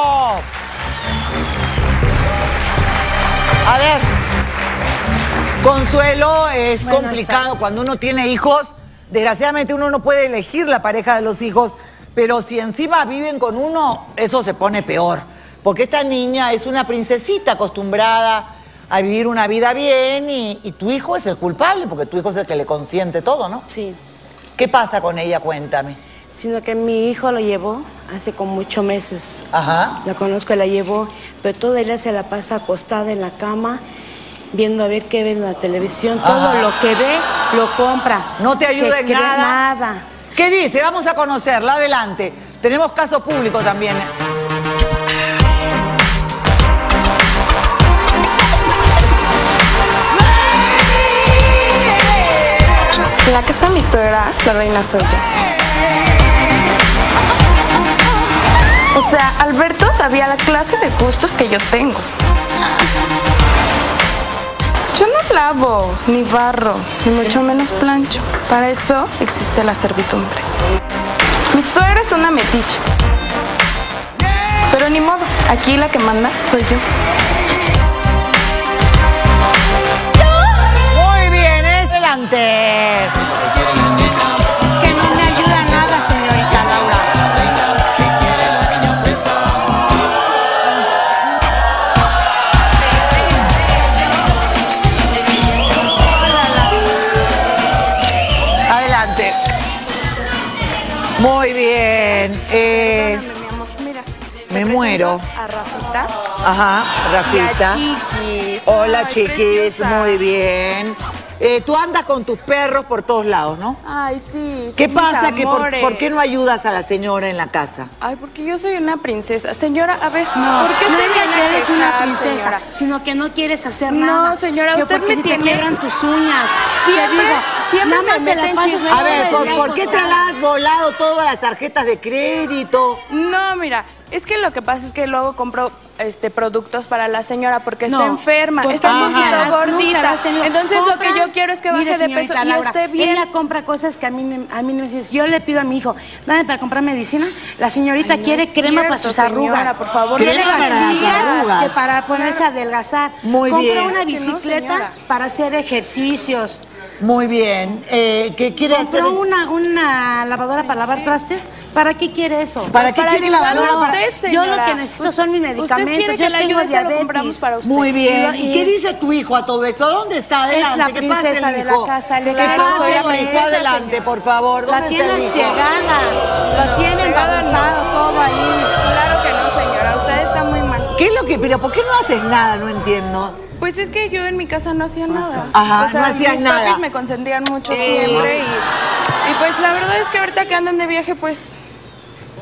A ver, Consuelo, es Bueno, complicado está. cuando uno tiene hijos. Desgraciadamente uno no puede elegir la pareja de los hijos, pero si encima viven con uno, eso se pone peor. Porque esta niña es una princesita acostumbrada a vivir una vida bien y, y tu hijo es el culpable, porque tu hijo es el que le consiente todo, ¿no? Sí. ¿Qué pasa con ella? Cuéntame. Sino que mi hijo lo llevó hace como ocho meses. Ajá. La conozco, la llevó, pero todo el día se la pasa acostada en la cama, viendo a ver qué ve en la televisión. Todo Ajá. lo que ve, lo compra. No te ayuda Que en cree nada. Nada. ¿Qué dice? Vamos a conocerla. Adelante. Tenemos caso público también. En la casa de mi suegra, la reina soy yo. O sea, Alberto sabía la clase de gustos que yo tengo. Yo no lavo, ni barro, ni mucho menos plancho. Para eso existe la servidumbre. Mi suegra es una metiche. Pero ni modo, aquí la que manda soy yo. Muy bien, adelante. Es que no me ayuda nada, señorita Laura. Adelante. Muy bien. Eh, Perdóname, mi amor, mira. me te muero. presento A Rafita. Ajá, Rafita. Y a Chiquis. Hola, Ay, Chiquis. preciosa. Muy bien. Eh, tú andas con tus perros por todos lados, ¿no? Ay, sí. ¿Qué son pasa? mis Que por, amores. ¿Por qué no ayudas a la señora en la casa? Ay, porque yo soy una princesa. Señora, a ver, No, ¿por qué no se es viene que a eres una quejar, princesa, señora? sino que no quieres hacer No, nada. señora, Que usted porque me si tiene- te quiebran tus uñas. Siempre- Te digo, siempre nada me más te la meten pasas chisme. todo A ver, el ¿por, día por qué te acostada. la has volado todas las tarjetas de crédito? No, mira, es que lo que pasa es que luego compro este productos para la señora porque No, está enferma, porque está un nunca poquito las- nunca gordita. las has tenido. Entonces lo que Compra- yo quiero es que baje Mire, de peso señorita y Laura, esté bien. Ella compra cosas que a mí, me- a mí no me dices. Yo le pido a mi hijo, dame para comprar medicina. La señorita Ay, no quiere es crema para cierto, sus arrugas. señora, por favor, Quiere crema para las pastillas arrugas. que para ponerse a adelgazar. Muy Compra bien. una Claro que no, bicicleta señora. para hacer ejercicios. Muy bien. Eh, ¿Qué quiere hacer? Compró una, una lavadora para lavar trastes. ¿Para qué quiere eso? ¿Para qué Para quiere ayudarla lavadora? a usted, Yo señora. lo que necesito son mis medicamentos. Usted quiere que Yo la tengo ayude, se lo diabetes. compramos para usted. Muy bien. Y- ¿Y qué dice tu hijo a todo esto? ¿Dónde está? Adelante. Es la ¿Qué pasa, princesa el de la hijo? casa, ¿Qué claro, pasa, soy la el hijo? princesa, Adelante, señora. por favor. ¿Dónde La está tienen el hijo? ciegada. Lo tienen Cegada no. babosado todo ahí. Claro que no, señora, usted está muy mal. ¿Qué es lo que? Pero ¿por qué no haces nada? No entiendo. Pues es que yo en mi casa no hacía nada. Ajá, o sea, no hacías mis nada. papis me consentían mucho Eh. siempre y, y pues la verdad es que ahorita que andan de viaje, pues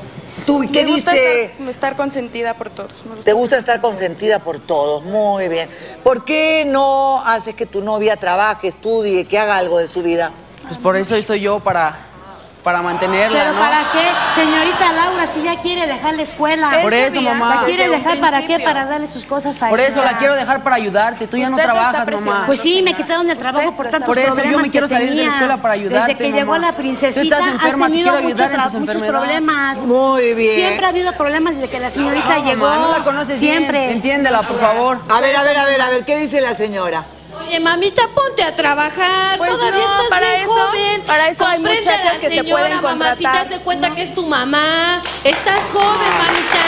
¿Tú qué Me gusta dice? Estar, estar consentida por todos. Me gusta Te gusta estar consentida por todos, muy bien. ¿Por qué no haces que tu novia trabaje, estudie, que haga algo de su vida? Pues por eso estoy yo, para, para mantenerla, ¿Pero ¿no? para qué? Señorita Laura, si ya quiere dejar la escuela. Por eso, mamá. ¿La quiere Desde un dejar para qué? principio. Para darle sus cosas a Por ella. eso la quiero dejar para ayudarte. Tú ya no Usted te está trabajas, mamá. presionando. Pues sí, me quitaron del trabajo por tantos Por eso yo problemas me quiero que salir de la tenía. escuela para ayudarte, Desde que mamá. llegó la Tú princesita, estás enferma, has te tenido quiero ayudar muchos, en tus muchos enfermedades. problemas. Muy bien. Siempre ha habido problemas desde que la señorita No, llegó. mamá, no la conoces Siempre. bien. Entiéndela, por favor. A ver, a ver, a ver, a ver, ¿qué dice la señora? Oye, mamita, ponte a trabajar. Pues Todavía no, estás para bien eso- joven. para eso hay Comprende a muchachas la que se señora, pueden mamacita, contratar. haz de cuenta que es tu mamá. Estás joven, mamita.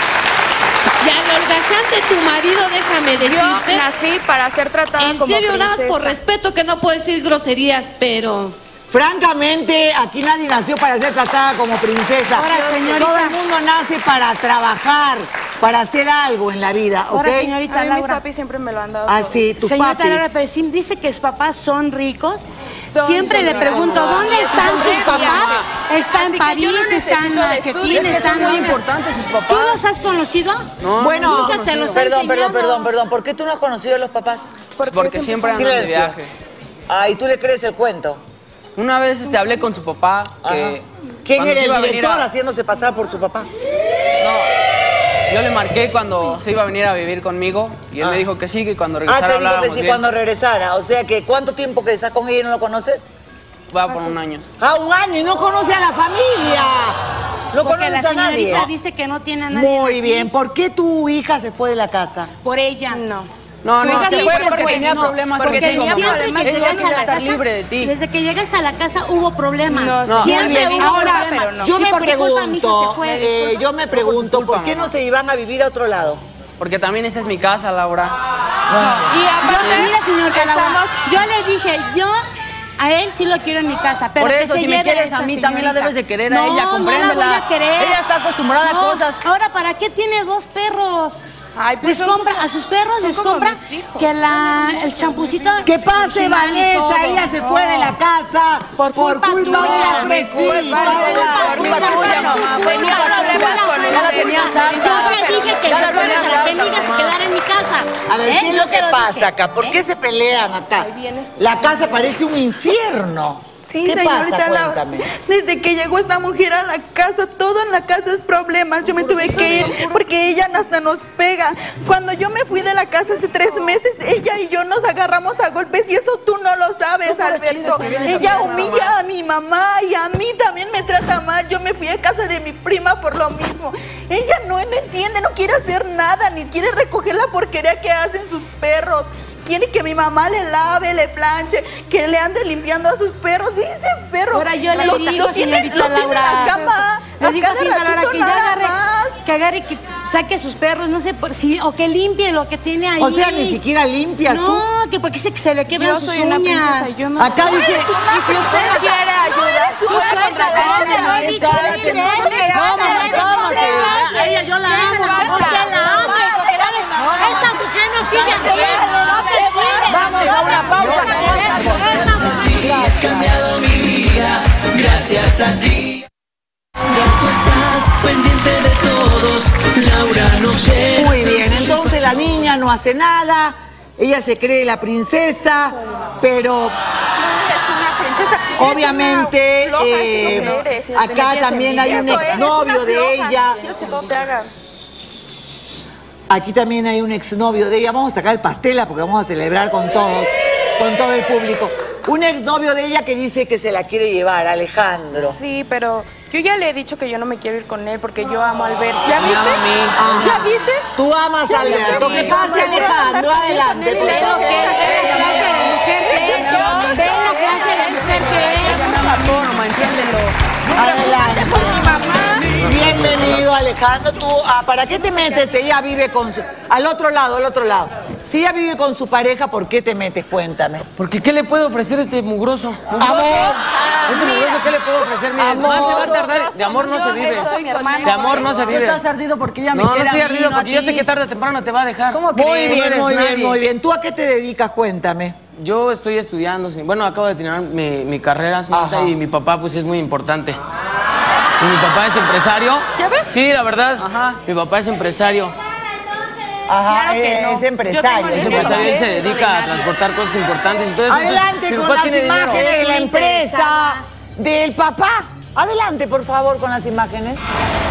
Y al holgazán de tu marido, déjame Yo decirte. nací para ser tratada En como serio, nada más princesa. por respeto que no puedo decir groserías, pero... Francamente, aquí nadie nació para ser tratada como princesa. Ahora, señorita. Todo el mundo nace para trabajar, para hacer algo en la vida, ¿ok? Ahora, señorita A mí mis Laura. papis siempre me lo han dado. Ah, todo. sí, tus Señorita papis. Laura, pero sí dice que sus papás son ricos. Son- Siempre son le ricos. pregunto, ¿dónde están Son tus ricos, papás? mamá. Están en Así que París, yo no están necesito en de Argentina, estudios. Es que están son muy en... importantes sus papás. ¿Tú los has conocido? No, Bueno, Nunca te los ha perdón, perdón, enseñado. perdón, perdón. ¿Por qué tú no has conocido a los papás? Porque siempre andan de Silencio. viaje. Ah, ¿y tú le crees el cuento? Una vez este, hablé con su papá que... ¿Quién cuando era se iba a el venir director a- haciéndose pasar por su papá? No, yo le marqué cuando se iba a venir a vivir conmigo y él Ah. me dijo que sí, que cuando Ah, regresara te digo que hablábamos sí bien. cuando regresara. O sea que, ¿cuánto tiempo que estás con ella y no lo conoces? Va por un año. Ah, un año y no conoce a la familia. No Porque conoces la a nadie. señorita dice que no tiene a nadie Muy aquí. bien. ¿Por qué tu hija se fue de la casa? Por ella. No. No, Su no, hija se sí fue se porque fue, tenía no, problemas porque contigo, tenía mamá. problemas que Ella llegas no a la está casa, libre de ti. Desde que llegas a la casa hubo problemas. No, No. Siempre Muy bien. hubo Ahora, problemas. pero no. yo Y me por tu culpa mi hija pregunto, se fue. eh, Disculpa. yo me pregunto, culpa, ¿por qué no mamá. se iban a vivir a otro lado? Porque también esa es mi casa, Laura. Y Yo, aparte, mira, señorita Laura, estamos... yo le dije, yo a él sí lo quiero en mi casa, pero Por que eso, se si me lleve quieres esta a mí, también la señorita. debes de querer a No, ella, no compréndela. la voy a querer. Ella está acostumbrada a No, cosas. Ahora, ¿para qué tiene dos perros? Ay, pues les son compra, como- a sus perros son les como compra mis hijos. que la, el champucito. ¿Qué pase, original y todo. Vanessa? Ella se fue de la casa Por culpa culpa tuya. de la Mi culpa, vecina. no, por mi culpa, mamá. Tenía problemas con Ya la el tenías vecino. harta. Yo te dije que Ya la se fuera tenías para que mi harta, hija se mamá. quedara en mi casa. A ver, ¿Eh? ¿qué es Yo lo te que lo pasa dije. acá? ¿Por qué se pelean acá? Ahí vienes tú. La casa parece un infierno. Sí, ¿Qué señorita pasa? Laura. Cuéntame. Desde que llegó esta mujer a la casa, todo en la casa es problemas. Yo me tuve que ir porque ella hasta nos pega. Cuando yo me fui de la casa hace tres meses, ella y yo nos agarramos a golpes y eso tú no lo sabes, Alberto. Ella humilla a mi mamá y a mí también me trata mal. Yo me fui a casa de mi prima por lo mismo. Ella no, no entiende, no quiere hacer nada, ni quiere recoger la porquería que hacen sus perros. Quiere que mi mamá le lave, le planche, que le ande limpiando a sus perros. Dice perro. Ahora yo le lo, digo, lo tiene, señorita lo tiene en Laura, la cama. le a digo, cada señorita Laura, ratito que ya nada agarre, más. que agarre, que saque a sus perros, no sé, por, si, o que limpie lo que tiene ahí. O sea, ni siquiera limpias no, tú. No, que porque se, se le quebran Yo sus soy una uñas. princesa, yo no- Acá No dice... eres una Y si usted princesa. quiere ayuda, Tú puede suéltala, contratar te lo he dicho Cállate, mil no, veces. no, Te lo he dicho cálmate, mil cálmate. veces. Ella yo la amo, porque la amo, porque la amo. Esta mujer no sigue así, no te sigue. Vamos a una pausa. Gracias a ti ha cambiado mi vida, gracias a ti. Ahora tú estás pendiente de todos, Laura no sé. Muy bien, entonces la niña no hace nada, ella se cree la princesa, pero obviamente eh, acá también hay un exnovio de ella. Aquí también hay un exnovio de ella. Vamos a sacar el pastel porque vamos a celebrar con todos, con todo el público. Un exnovio de ella que dice que se la quiere llevar, Alejandro. Sí, pero yo ya le he dicho que yo no me quiero ir con él porque yo amo a Alberto. ¿Ya viste? Ajá. ¿Ya viste? Tú amas a Alberto. ¿Qué pasa, Alejandro? Adelante, por Ve lo favor. que es, ve la clase de mujer que es. Ve la clase de mujer que es. Es una forma, entiéndelo. Adelante. Bienvenido, Alejandro. ¿Tú ah, para qué te metes? Ella vive con su... Al otro lado, al otro lado. Si ella vive con su pareja, ¿por qué te metes? Cuéntame. Porque ¿qué le puede ofrecer este mugroso? ¿Mugroso? Amor. Ese mugroso, ¿qué le puede ofrecer? Mira, es Amor. más, se va a tardar. De amor no se vive. De amor no se Tú vive. estás ardido porque ella me No, no quiere estoy a mí, ardido no a porque yo ti. sé que tarde o temprano te va a dejar. ¿Cómo crees? Muy No bien, eres muy bien, nadie. muy bien. ¿Tú a qué te dedicas? Cuéntame. Yo estoy estudiando, sí. Bueno, acabo de terminar mi, mi carrera, señorita, Ajá. y mi papá, pues, es muy importante. Y mi papá es empresario. ¿Ya ves? Sí, la verdad. Ajá. Mi papá es empresario. Ajá, Claro que eh, no. es empresario. Es empresario, él se dedica a transportar cosas importantes y todo eso. Adelante Mi con papá las tiene dinero. imágenes de la empresa del papá. Adelante, por favor, con las imágenes.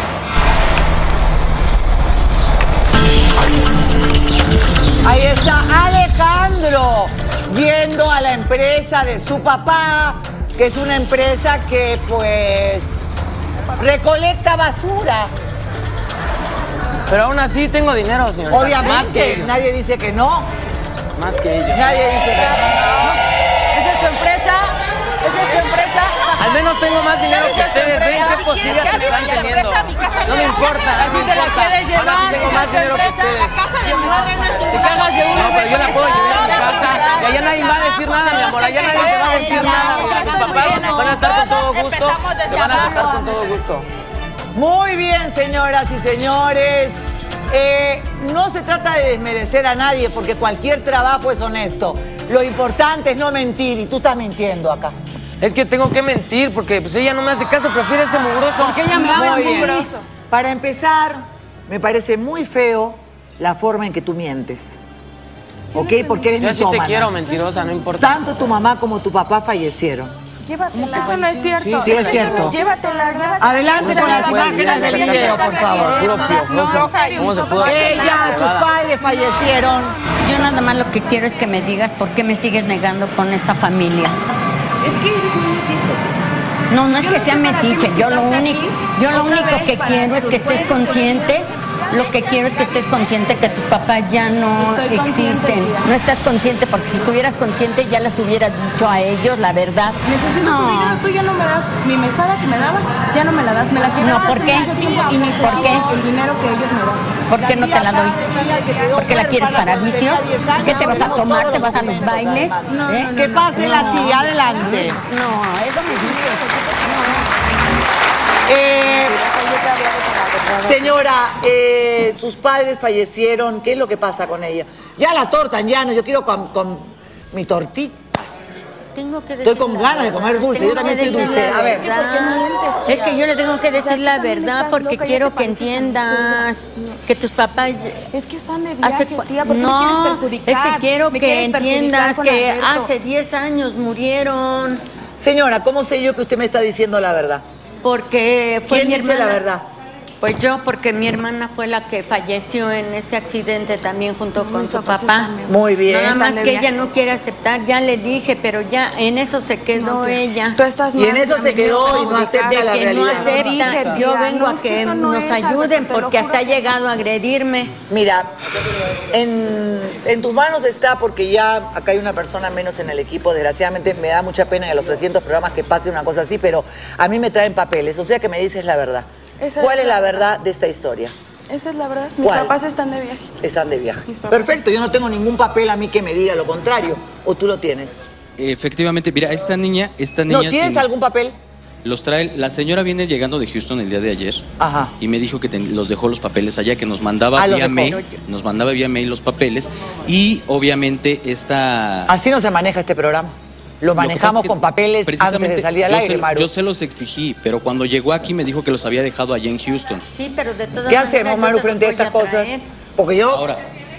Ahí está Alejandro viendo a la empresa de su papá, que es una empresa que, pues, recolecta basura. Pero aún así tengo dinero, señorita. Obviamente, Más que ellos. nadie dice que no. Más que ellos. Nadie dice que no. ¿Esa es tu empresa? ¿Esa es tu empresa? Al menos tengo más dinero que ¿Esa es tu ustedes. Ven empresa? qué posibilidades ¿Ya me están viste la teniendo. empresa? Mi casa No me no. importa, Así no me te la importa. quieres llevar. Ahora sí tengo ¿Esa más es tu dinero que empresa? ustedes. La casa de mi madre no es tu Te casa. cagas de uno, No, pero yo la puedo llevar a mi casa. Y allá nadie va a decir nada, mi amor. Allá nadie te va a decir nada. Mira, tus papás van a estar con todo gusto. Te van a sacar con todo gusto. Muy bien, señoras y señores. Eh, no se trata de desmerecer a nadie porque cualquier trabajo es honesto. Lo importante es no mentir y tú estás mintiendo acá. Es que tengo que mentir porque pues ella no me hace caso, prefiere ese mugroso. Porque ella me ama, es mugroso. Para empezar, me parece muy feo la forma en que tú mientes. ¿Ok? Porque eres Yo sí te mitómana. quiero, mentirosa, no importa. Tanto tu mamá como tu papá fallecieron. Llévatela. Eso no es cierto. Sí, sí es cierto. Llévatela, llévatela. Adelante con las imágenes del video, por favor. ¿Cómo se pudo hacer? Ella, sus padres fallecieron. Yo nada más lo que quiero es que me digas por qué me sigues negando con esta familia. Es que eres muy metiche. No, no es Yo que no sea sé para qué metiche. me Yo lo citaste único, aquí, yo lo otra único vez que para quiero es que sus estés buenos consciente. Lo que quiero es que estés consciente que tus papás ya no Estoy consciente, existen. tía. No estás consciente porque si estuvieras consciente ya les hubieras dicho a ellos la verdad. Necesito No. su dinero, tú ya no me das mi mesada que me dabas, ya no me la das, me la quitaste No, ¿por hace qué? mucho tiempo y necesito ¿Por qué? el dinero que ellos me dan. ¿Por qué no te la doy? ¿Porque la quieres para vicios? ¿Qué te vas a tomar? ¿Te vas a los bailes? No, ¿Eh? no, no, Que pase no. la tía, adelante. No, eso me dices. Eh, señora, eh, sus padres fallecieron. ¿Qué es lo que pasa con ella? Ya la torta, ya no. Yo quiero con, con mi tortita. Tengo que Estoy con ganas de comer dulce. Yo también soy dulcera. A ver. Es que yo le tengo que decir la verdad porque quiero que entiendas que tus papás... Es que están de hace viaje, cua- tía, ¿por qué me no, quieres perjudicar? es que quiero Me que quieres perjudicar entiendas con que Alberto. hace diez años murieron. Señora, ¿cómo sé yo que usted me está diciendo la verdad? Porque fue ¿Quién mi dice la hermana. verdad? Pues yo, porque mi hermana fue la que falleció en ese accidente también junto con su papá. Muy bien. Nada Están más de que viaje. ella no quiere aceptar, ya le dije, pero ya en eso se quedó No, tía. ella. Tú estás Y en mal, eso tía, se me quedó quieres y no perjudicar. acepta la que no realidad. acepta. Dije, Yo tía, vengo no, a es que que eso no nos es, Alberto, ayuden te lo porque juro hasta ha que- llegado a agredirme. Mira, en, en tus manos está porque ya acá hay una persona menos en el equipo. Desgraciadamente me da mucha pena en los trescientos programas que pase una cosa así, pero a mí me traen papeles. O sea que me dices la verdad. Esa ¿Cuál es es la la verdad de esta historia? Esa es la verdad. Mis ¿Cuál? papás están de viaje. Están de viaje. Mis papás Perfecto, yo no tengo ningún papel a mí que me diga lo contrario. ¿O tú lo tienes? Efectivamente, mira, esta niña, esta niña ¿No tienes tiene- algún papel? los trae, la señora viene llegando de Houston el día de ayer. Ajá. Y me dijo que ten- los dejó los papeles allá, que nos mandaba Ah, los vía dejó. mail, nos mandaba vía mail los papeles y obviamente esta Así no se maneja este programa. Lo Lo que pasa manejamos es que con papeles antes precisamente de salir al yo aire, se, Maru. yo se los exigí, pero cuando llegó aquí me dijo que los había dejado allá en Houston. Sí, pero de todas ¿Qué maneras hacemos, yo Maru, se frente a los voy estas cosas? traer. Porque yo... Ahora,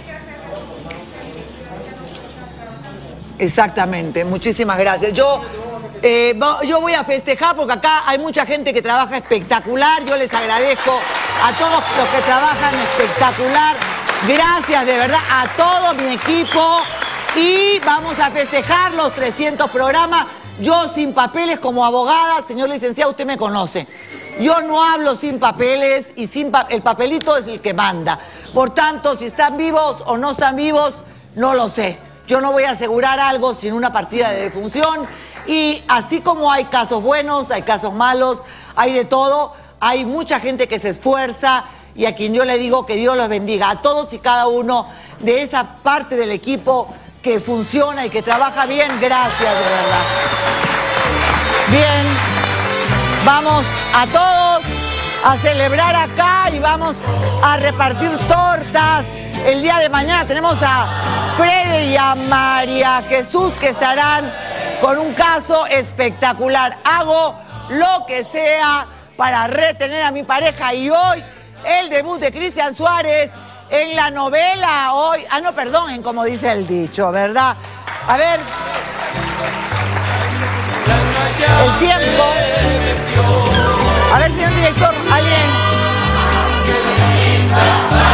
Exactamente, muchísimas gracias. Yo, eh, vo- yo voy a festejar porque acá hay mucha gente que trabaja espectacular. Yo les agradezco a todos los que trabajan espectacular. Gracias de verdad a todo mi equipo. Y vamos a festejar los trescientos programas. Yo sin papeles como abogada, señor licenciado, usted me conoce. Yo no hablo sin papeles y sin pa- el papelito es el que manda. Por tanto, si están vivos o no están vivos, no lo sé. Yo no voy a asegurar algo sin una partida de defunción. Y así como hay casos buenos, hay casos malos, hay de todo, hay mucha gente que se esfuerza y a quien yo le digo que Dios los bendiga. A todos y cada uno de esa parte del equipo que funciona y que trabaja bien, gracias de verdad. Bien, vamos a todos a celebrar acá y vamos a repartir tortas. El día de mañana tenemos a Freddy y a María Jesús que estarán con un caso espectacular. Hago lo que sea para retener a mi pareja. Y hoy, el debut de Cristian Suárez en la novela. Hoy, ah, no, perdón, en como dice el dicho, ¿verdad? A ver. El tiempo. A ver, señor director, alguien.